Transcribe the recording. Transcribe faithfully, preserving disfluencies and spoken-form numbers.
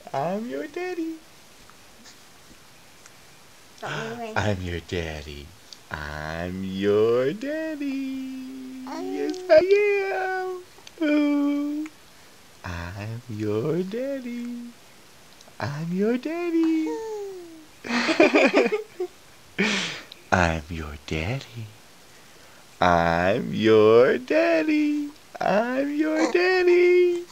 I'm your daddy. I'm your daddy. I'm your daddy. Yes, I am. Ooh. I'm your daddy. I'm your daddy. I'm your daddy. I'm your daddy. I'm your daddy.